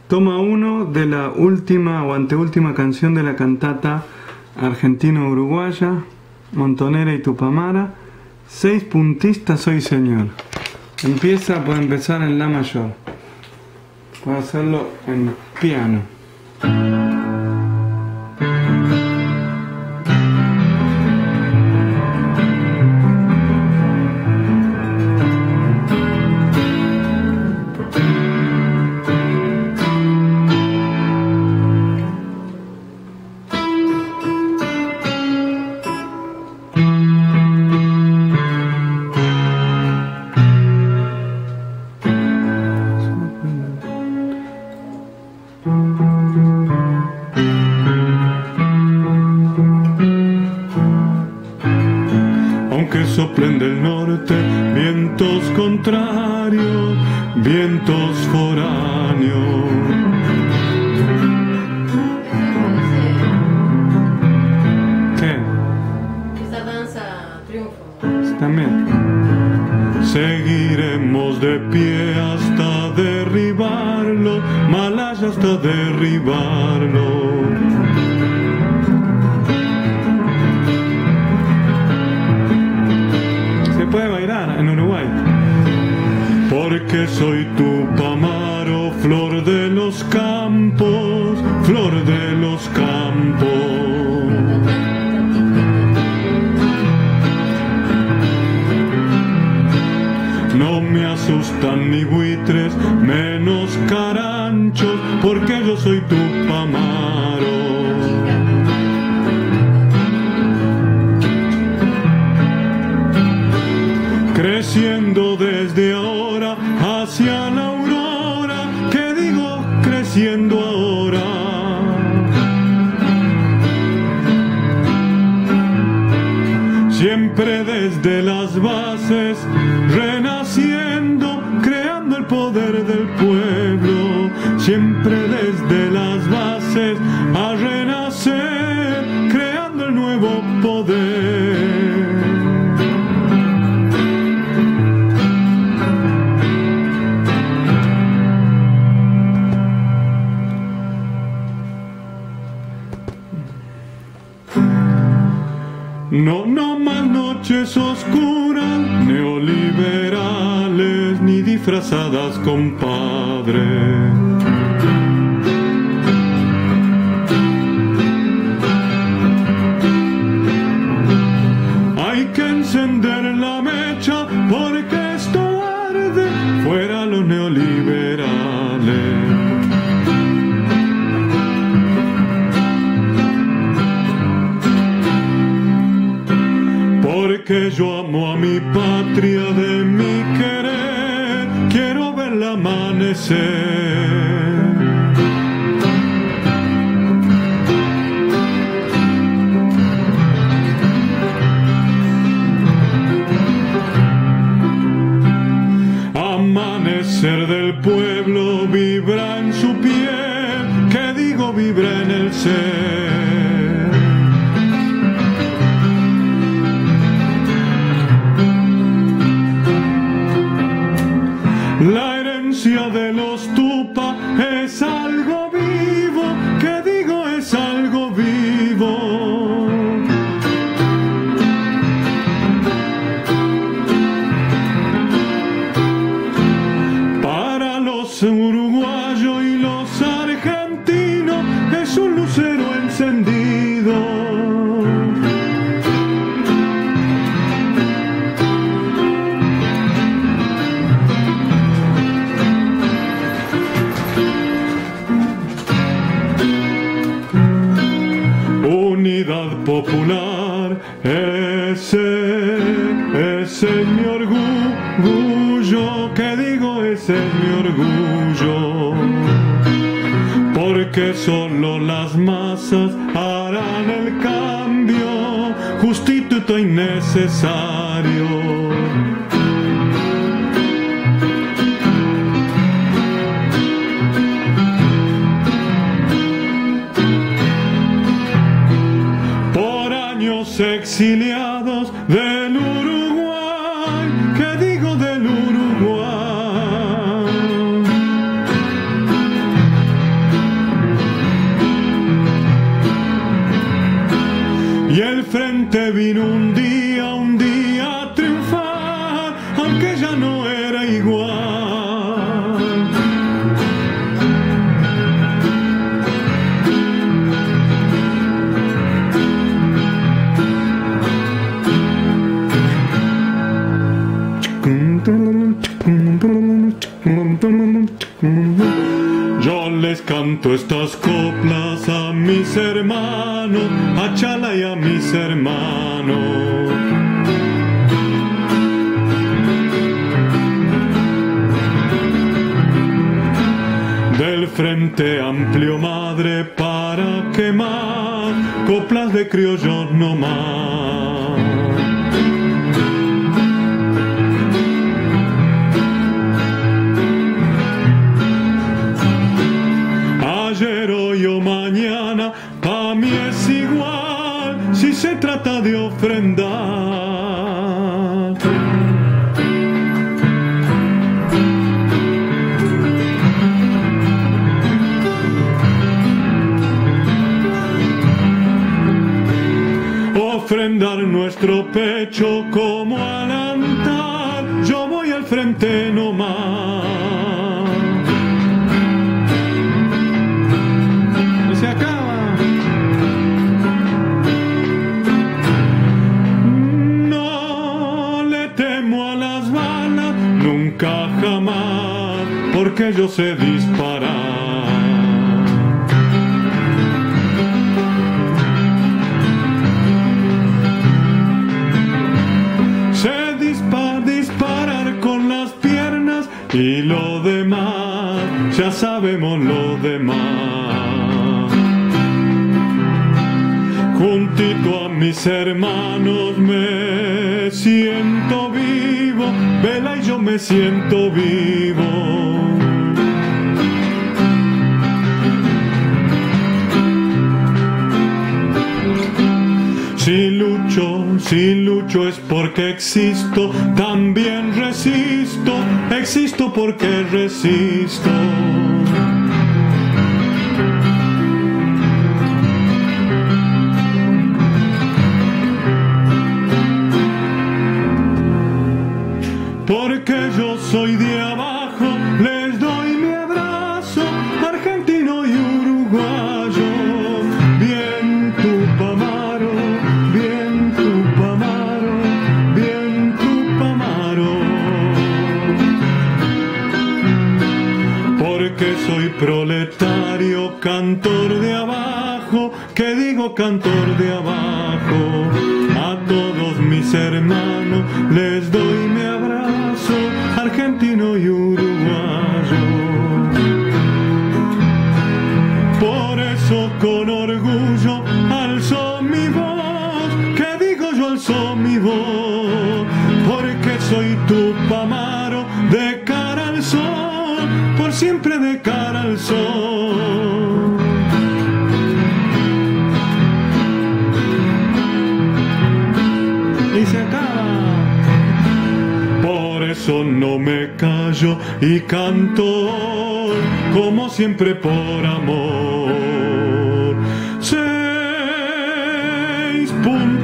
Toma 1 de la última o anteúltima canción de la cantata argentino-uruguaya, Montonera y Tupamara, 6 puntistas Soy Señor. Puede empezar en La mayor. Puede hacerlo en piano. Aunque soplen del norte vientos contrarios, vientos foráneos. ¿Qué? Esa danza triunfo. También. Seguiremos de pie hasta derribarlo, Malaya hasta derribarlo. Puede bailar en Uruguay. Porque soy Tupamaro, flor de los campos, flor de los campos. No me asustan ni buitres, menos caranchos, porque yo soy Tupamaro. Creciendo desde ahora hacia la aurora, ¿qué digo creciendo ahora? Siempre desde las bases, renaciendo, creando el poder del pueblo. Siempre desde las bases, a renacer, creando el nuevo poder. No más noches oscuras, neoliberales, ni disfrazadas, compadre. Hay que encender la mecha, porque esto arde, fuera los neoliberales. Porque yo amo a mi patria de mi querer, quiero verla amanecer. Amanecer del pueblo vibra en su piel, que digo vibra en el ser. La herencia de los Tupa es algo vivo, que digo es algo vivo. Para los uruguayos y los argentinos es un lucero encendido. Unidad popular, ese es mi orgullo, que digo ese es mi orgullo, porque solo las masas harán el cambio justito y necesario. Exiliados del Uruguay, ¿qué digo del Uruguay? frente vino un día a triunfar, aunque ya no era igual. Yo les canto estas coplas a mis hermanos, a Chala y a mis hermanos. Del Frente Amplio, madre, para quemar coplas de criollos no más. Ayer, hoy o mañana, pa' mí es igual si se trata de ofrendar. Ofrendar nuestro pecho como al altar, yo voy al frente nomás. Se acaba. No le temo a las balas, nunca jamás, porque yo sé disparar. Disparar con las piernas y lo demás, ya sabemos lo demás. Juntito a mis hermanos me siento vivo, vela y yo me siento vivo. Si lucho es porque existo, también resisto, existo porque resisto. Porque yo soy de abajo, les doy mi abrazo, argentino y uruguayo. Bien Tupamaro, bien Tupamaro, bien Tupamaro. Porque soy proletario, cantor de abajo, que digo cantor de abajo. A todos mis hermanos les doy mi abrazo, argentino y uruguayo. Por eso con orgullo alzo mi voz, que digo yo alzo mi voz, porque soy Tupamaro de cara al sol, por siempre de cara al sol. Y se acaba. Por eso no me callo y canto, como siempre por amor. 6 puntos.